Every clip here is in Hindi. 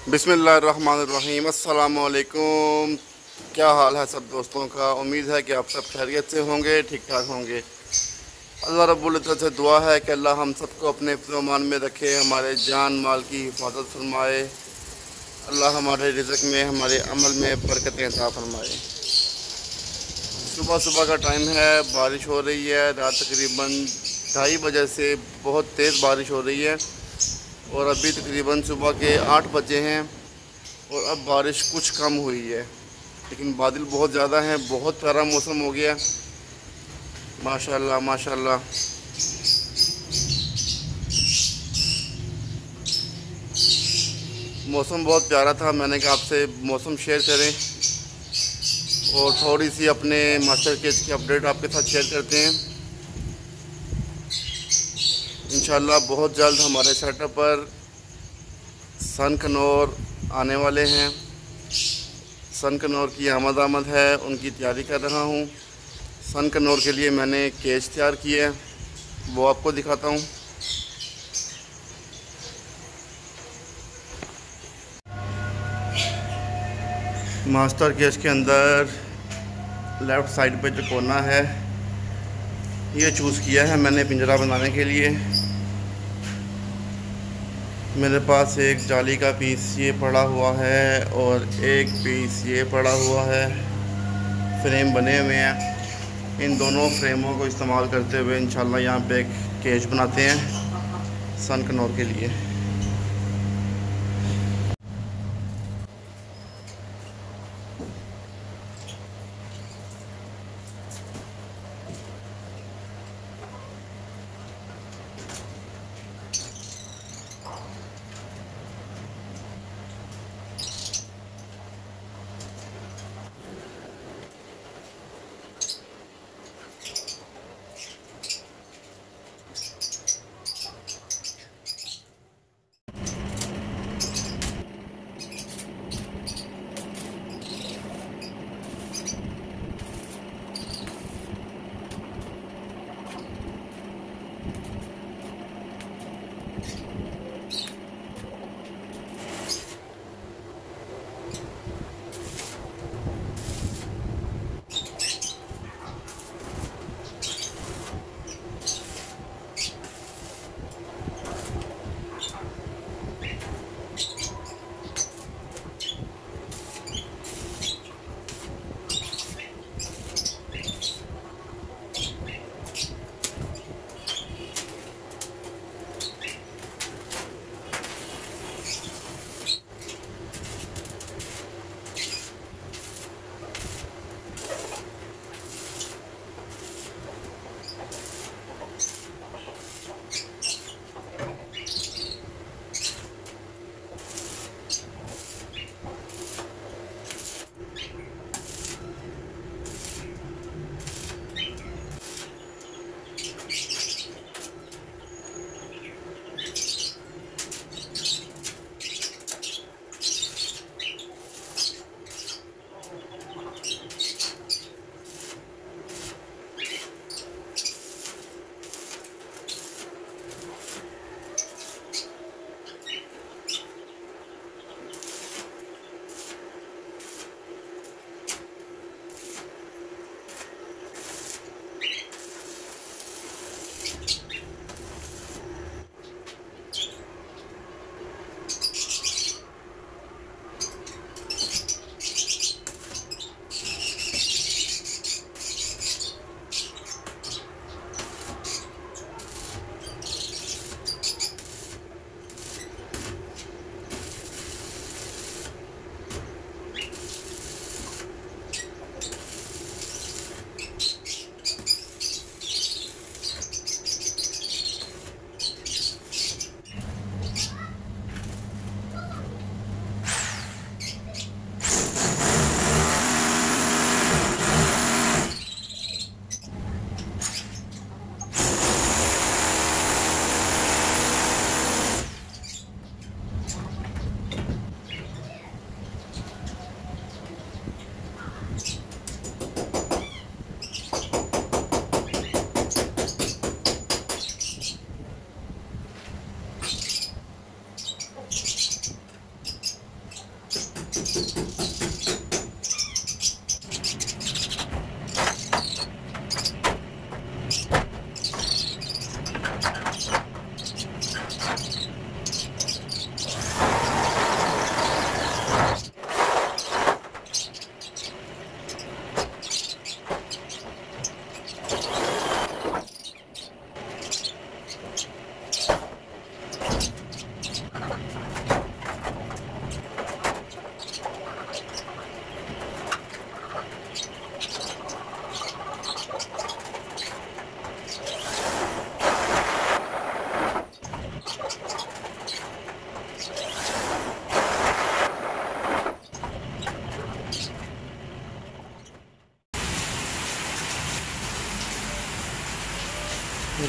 बिस्मिल्लाहिर्रहमानिर्रहीम। अस्सलामु अलैकुम। क्या हाल है सब दोस्तों का। उम्मीद है कि आप सब खैरियत से होंगे, ठीक ठाक होंगे। अल्लाह रब्बुल इज़्ज़त से दुआ है कि अल्लाह हम सबको अपने हिफ्ज़-ओ-मान में रखे, हमारे जान माल की हिफाजत फरमाए। अल्लाह हमारे रिज़्क़ में, हमारे अमल में बरकतें अता फरमाए। सुबह सुबह का टाइम है, बारिश हो रही है। रात तकरीबन 2:30 बजे से बहुत तेज़ बारिश हो रही है और अभी तकरीबन सुबह के 8 बजे हैं और अब बारिश कुछ कम हुई है, लेकिन बादल बहुत ज़्यादा हैं। बहुत प्यारा मौसम हो गया, माशाल्लाह माशाल्लाह। मौसम बहुत प्यारा था। मैंने कहा आपसे मौसम शेयर करें और थोड़ी सी अपने मास्टर केस की अपडेट आपके साथ शेयर करते हैं। इंशाल्लाह बहुत जल्द हमारे सेटअप पर सन कनौर आने वाले हैं। सन कनौर की आमद है, उनकी तैयारी कर रहा हूँ। सन कनौर के लिए मैंने केज तैयार किए हैं, वो आपको दिखाता हूँ। मास्टर केज के अंदर लेफ़्ट साइड पे जो कोना है ये चूज़ किया है मैंने पिंजरा बनाने के लिए। मेरे पास एक जाली का पीस ये पड़ा हुआ है और एक पीस ये पड़ा हुआ है। फ्रेम बने हुए हैं। इन दोनों फ्रेमों को इस्तेमाल करते हुए इंशाल्लाह यहाँ पे एक केज बनाते हैं सन कनौर के लिए।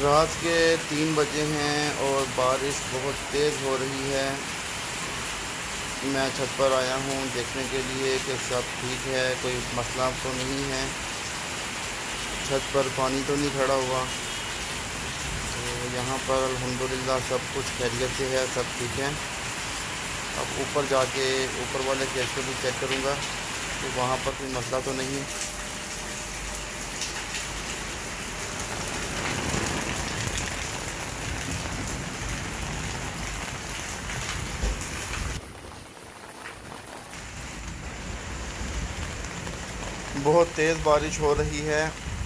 रात के 3 बजे हैं और बारिश बहुत तेज़ हो रही है। मैं छत पर आया हूँ देखने के लिए कि सब ठीक है, कोई मसला तो नहीं है, छत पर पानी तो नहीं खड़ा हुआ। तो यहाँ पर अल्हम्दुलिल्लाह सब कुछ खैरियत से है, सब ठीक है। अब ऊपर जाके ऊपर वाले केस को भी चेक करूँगा कि वहाँ पर कोई मसला तो नहीं है। बहुत तेज़ बारिश हो रही है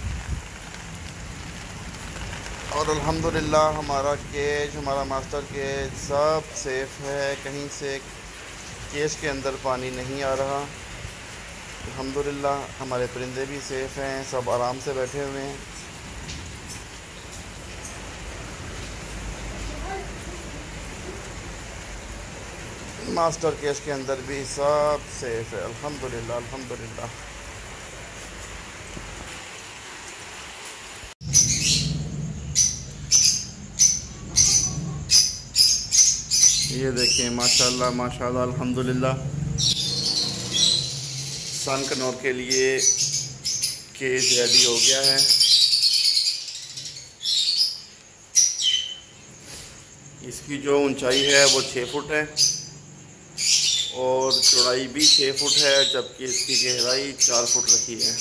और अल्हम्दुलिल्लाह हमारा केज, हमारा मास्टर केज सब सेफ़ है, कहीं से केज के अंदर पानी नहीं आ रहा। अल्हम्दुलिल्लाह हमारे परिंदे भी सेफ़ हैं, सब आराम से बैठे हुए हैं। मास्टर केज के अंदर भी सब सेफ़ है, अल्हम्दुलिल्लाह अल्हम्दुलिल्लाह। ये देखें माशाल्लाह माशाल्लाह अल्हम्दुलिल्लाह, सन कनौर के लिए केज रेडी हो गया है। इसकी जो ऊंचाई है वो 6 फुट है और चौड़ाई भी 6 फुट है, जबकि इसकी गहराई 4 फुट रखी है।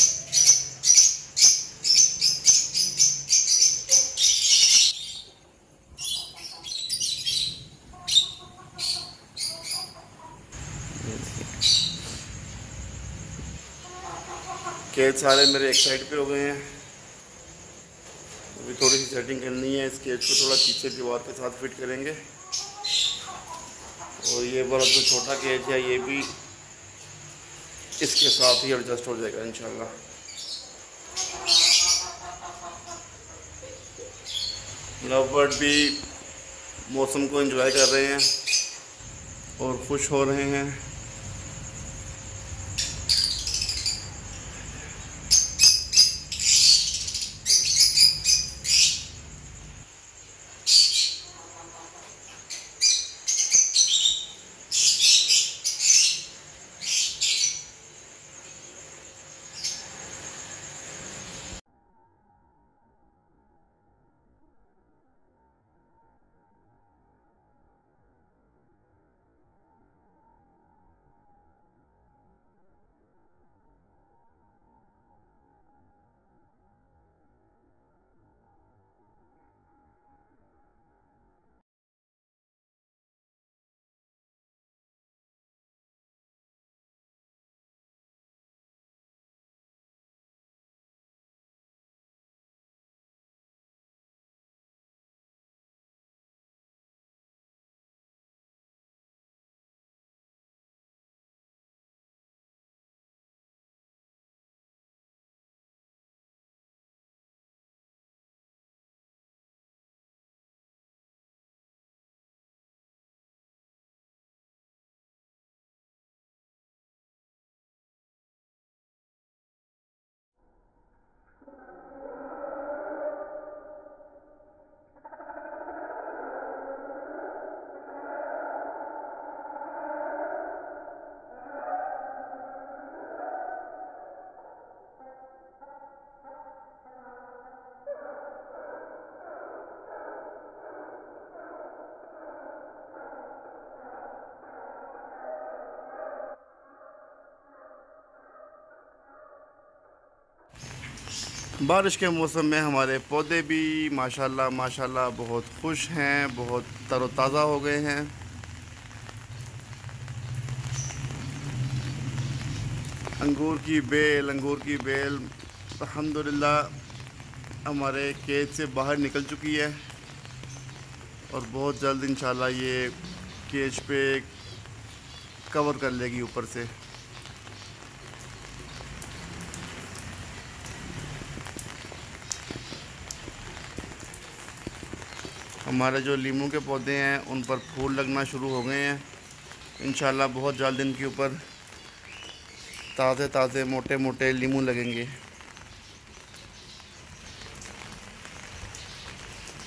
केज सारे मेरे एक साइड पे हो गए हैं। अभी थोड़ी सी सेटिंग करनी है, इस केज को थोड़ा पीछे दीवार के साथ फिट करेंगे। और ये वाला जो छोटा केज है ये भी इसके साथ ही एडजस्ट हो जाएगा इंशाल्लाह। लव बर्ड भी मौसम को एंजॉय कर रहे हैं और खुश हो रहे हैं। बारिश के मौसम में हमारे पौधे भी माशाल्लाह माशाल्लाह बहुत खुश हैं, बहुत तरोताज़ा हो गए हैं। अंगूर की बेल अल्हम्दुलिल्लाह हमारे केज से बाहर निकल चुकी है और बहुत जल्द इंशाल्लाह ये केज पे कवर कर लेगी ऊपर से। हमारे जो लीमू के पौधे हैं उन पर फूल लगना शुरू हो गए हैं। इंशाल्लाह बहुत जल्द इनके ऊपर ताज़े ताज़े मोटे मोटे लीमू लगेंगे।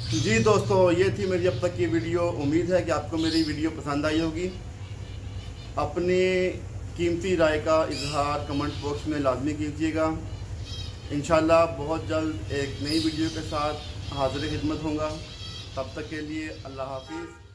जी दोस्तों, ये थी मेरी अब तक की वीडियो। उम्मीद है कि आपको मेरी वीडियो पसंद आई होगी। अपनी कीमती राय का इजहार कमेंट बॉक्स में लाजमी कीजिएगा। इंशाल्लाह बहुत जल्द एक नई वीडियो के साथ हाज़िर खिदमत होगा। तब तक के लिए अल्लाह हाफिज़।